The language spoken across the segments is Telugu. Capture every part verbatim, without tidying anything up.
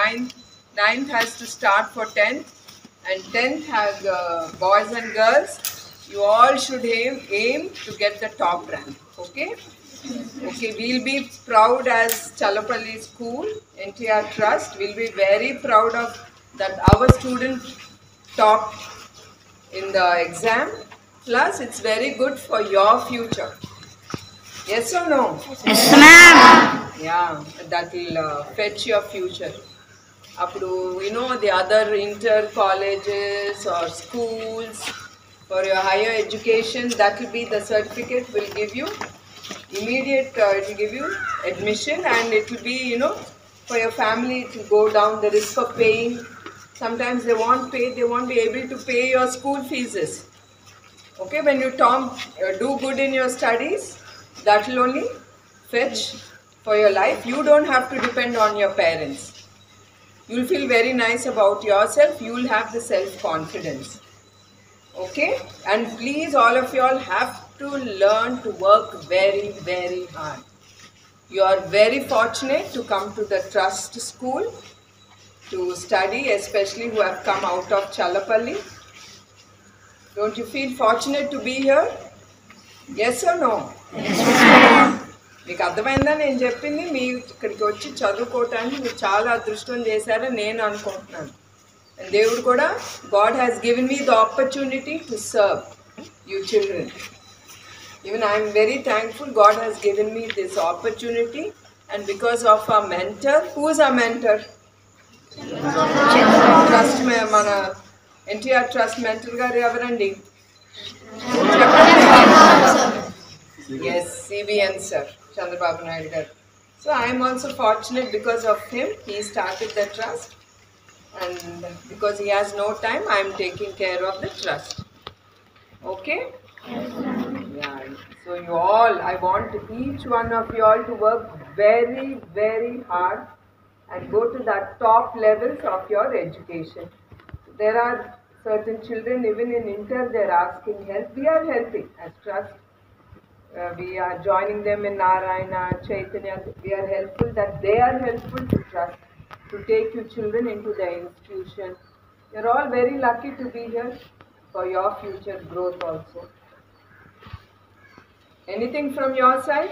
ninth, ninth has to start for tenth, and tenth has uh, boys and girls. You all should aim, aim to get the top rank, okay? Okay, we'll be proud as Challapalli School, N T R Trust. We'll be very proud of that our student topped in the exam. Plus, it's very good for your future. Yes or no? Yes, ma'am. Yeah, that will uh, fetch your future. Appudu, you know, the other inter colleges or schools for your higher education, that will be the certificate will give you immediate, uh, it will give you admission, and it will be, you know, for your family to go down the risk of paying. Sometimes they won't pay, they won't be able to pay your school fees. Okay, when you Tom, uh, do good in your studies, that will only fetch for your life. You don't have to depend on your parents. You'll feel very nice about yourself. You'll have the self-confidence. Okay? And please, all of you all have to learn to work very, very hard. You are very fortunate to come to the Trust School to study, especially who have come out of Challapalli. Don't you feel fortunate to be here? Yes or no? Yes, ma'am. మీకు అర్థమైందా నేను చెప్పింది? మీ ఇక్కడికి వచ్చి చదువుకోవటానికి మీరు చాలా అదృష్టం చేశారని నేను అనుకుంటున్నాను. దేవుడు కూడా, God has given me the opportunity to serve you children. Even I am very thankful God has given me this opportunity, and because of our mentor. Who is our mentor? Trust me, మన N T R Trust mentor గారు ఎవరండి? Yes, C B N sir, Chandrababu Naidu garu. So I am also fortunate because of him. He started the trust, and because he has no time, I am taking care of the trust. Okay? Yeah. So you all, I want each one of you all to work very, very hard and go to the top levels of your education. There are certain children, even in inter, they are asking help. We are helping as trust. Uh, we are joining them in Narayana, Chaitanya. We are helpful that they are helpful to trust, to take you children into the institution. You are all very lucky to be here for your future growth also. Anything from your side?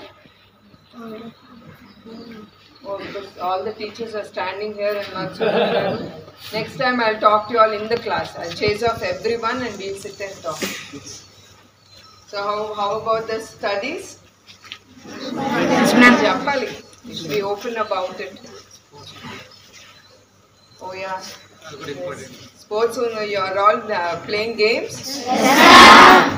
Oh, because all the teachers are standing here and not so good. Next time I'll talk to you all in the class. I'll chase off everyone and we'll sit and talk. So how, how about the studies? Yes, ma'am. Jappali. You should be open about it. Oh yeah. Yes. Sports, you are all uh, playing games? Yes,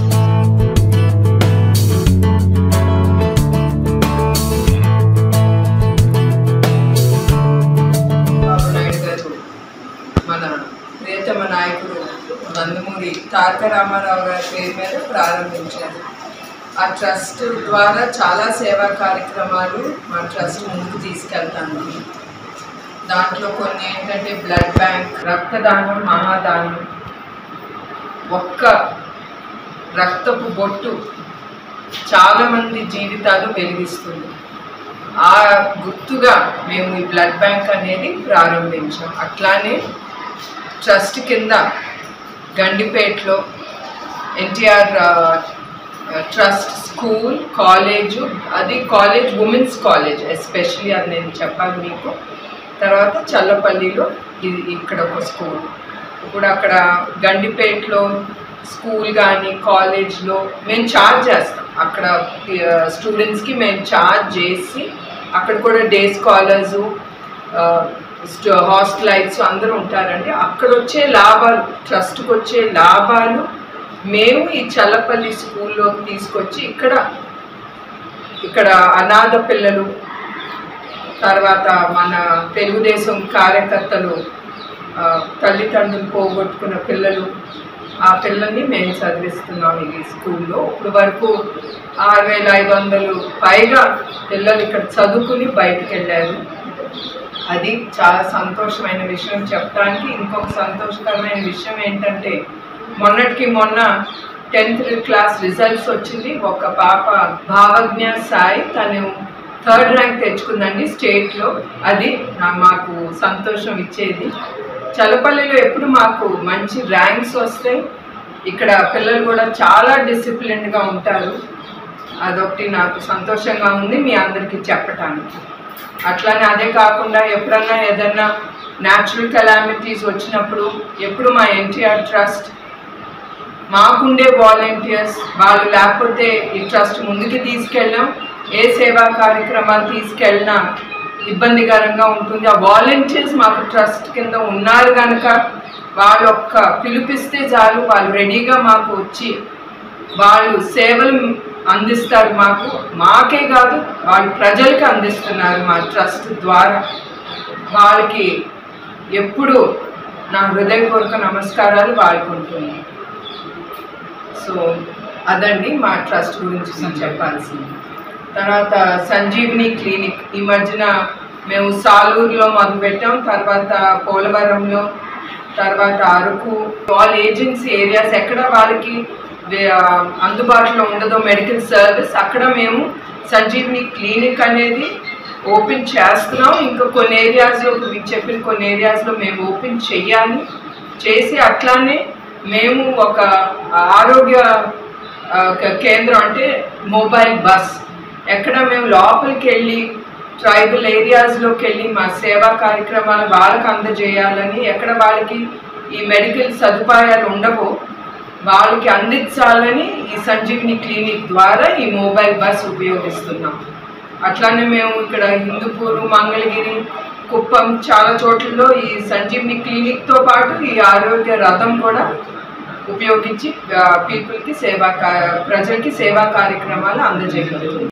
ప్రియతమ నాయకుడు నందమూరి తారక రామారావు గారి పేరు మీద ప్రారంభించారు. ఆ ట్రస్ట్ ద్వారా చాలా సేవా కార్యక్రమాలు మా ట్రస్ట్ ముందుకు తీసుకెళ్తాను. దాంట్లో కొన్ని ఏంటంటే బ్లడ్ బ్యాంక్, రక్తదానం, మహాదానం. ఒక్క రక్తపు బొట్టు చాలామంది జీవితాలు వెలిగిస్తుంది. ఆ గుర్తుగా మేము ఈ బ్లడ్ బ్యాంక్ అనేది ప్రారంభించాం. అట్లానే ట్రస్ట్ కింద గండిపేటలో ఎన్టీఆర్ ట్రస్ట్ స్కూల్, కాలేజు, అది కాలేజ్ ఉమెన్స్ కాలేజ్ ఎస్పెషలీ, అది నేను చెప్పాలి మీకు. తర్వాత చల్లపల్లిలో ఇది ఇక్కడ ఒక స్కూల్. ఇప్పుడు అక్కడ గండిపేటలో స్కూల్ కానీ కాలేజ్లో మేము ఛార్జ్ చేస్తాం. అక్కడ స్టూడెంట్స్కి మేము ఛార్జ్ చేసి అక్కడ కూడా డే స్కాలర్సు, హాస్టలైట్స్ అందరూ ఉంటారండి. అక్కడ వచ్చే లాభాలు, ట్రస్ట్కి వచ్చే లాభాలు మేము ఈ చల్లపల్లి స్కూల్లో తీసుకొచ్చి ఇక్కడ ఇక్కడ అనాథ పిల్లలు, తర్వాత మన తెలుగుదేశం కార్యకర్తలు తల్లిదండ్రులు పోగొట్టుకున్న పిల్లలు, ఆ పిల్లల్ని మేము చదివిస్తున్నాం ఈ స్కూల్లో. ఇప్పుడు వరకు ఆరు వేల ఐదు వందలు పైగా పిల్లలు ఇక్కడ చదువుకుని బయటకు వెళ్ళారు. అది చాలా సంతోషమైన విషయం. చెప్పడానికి ఇంకొక సంతోషకరమైన విషయం ఏంటంటే, మొన్నటికి మొన్న టెన్త్ క్లాస్ రిజల్ట్స్ వచ్చింది. ఒక పాప భావజ్ఞ సాయి, తను థర్డ్ ర్యాంక్ తెచ్చుకుందండి స్టేట్లో. అది మాకు సంతోషం ఇచ్చేది. చల్లపల్లిలో ఎప్పుడు మాకు మంచి ర్యాంక్స్ వస్తాయి. ఇక్కడ పిల్లలు కూడా చాలా డిసిప్లిన్డ్గా ఉంటారు. అదొకటి నాకు సంతోషంగా ఉంది మీ అందరికీ చెప్పటానికి. అట్లానే అదే కాకుండా ఎప్పుడన్నా ఏదన్నా న్యాచురల్ కెలామిటీస్ వచ్చినప్పుడు ఎప్పుడు మా ఎన్టీఆర్ ట్రస్ట్ మాకుండే వాలంటీర్స్ వాళ్ళు లేకపోతే ఈ ట్రస్ట్ ముందుకు తీసుకెళ్ళాం. ఏ సేవా కార్యక్రమాలు తీసుకెళ్ళినా ఇబ్బందికరంగా ఉంటుంది. ఆ వాలంటీర్స్ మాకు ట్రస్ట్ కింద ఉన్నారు కనుక వాళ్ళు ఒక్క పిలిపిస్తే చాలు, వాళ్ళు రెడీగా మాకు వచ్చి వాళ్ళు సేవలు అందిస్తారు. మాకు మాకే కాదు వాళ్ళు ప్రజలకి అందిస్తున్నారు మా ట్రస్ట్ ద్వారా. వాళ్ళకి ఎప్పుడు నా హృదయపూర్వక నమస్కారాలు వాళ్ళకు ఉంటుంది. సో అదండి మా ట్రస్ట్ గురించి నేను చెప్పాల్సింది. తర్వాత సంజీవిని క్లినిక్ ఈ మధ్యన మేము సాలూరులో మొదలుపెట్టాం, తర్వాత పోలవరంలో, తర్వాత అరకు, ఆల్ ఏజెన్సీ ఏరియాస్ ఎక్కడ వాళ్ళకి అందుబాటులో ఉండదో మెడికల్ సర్వీస్ అక్కడ మేము సంజీవిని క్లినిక్ అనేది ఓపెన్ చేస్తున్నాం. ఇంకా కొన్ని ఏరియాస్లో మీకు చెప్పిన కొన్ని ఏరియాస్లో మేము ఓపెన్ చెయ్యాలి. చేసి అట్లానే మేము ఒక ఆరోగ్య కేంద్రం అంటే మొబైల్ బస్ ఎక్కడ మేము లోపలికి వెళ్ళి ట్రైబల్ ఏరియాస్లోకి వెళ్ళి మా సేవా కార్యక్రమాలు వాళ్ళకి అందజేయాలని, ఎక్కడ వాళ్ళకి ఈ మెడికల్ సదుపాయాలు ఉండవో వాళ్ళకి అందించాలని ఈ సంజీవిని క్లినిక్ ద్వారా ఈ మొబైల్ బస్ ఉపయోగిస్తున్నాం. అట్లానే మేము ఇక్కడ హిందూపూర్, మంగళగిరి, కుప్పం చాలా చోట్లలో ఈ సంజీవిని క్లినిక్తో పాటు ఈ ఆరోగ్య రథం కూడా ఉపయోగించి పీపుల్కి సేవా ప్రజలకి సేవా కార్యక్రమాలు అందజేయగలుగుతుంది.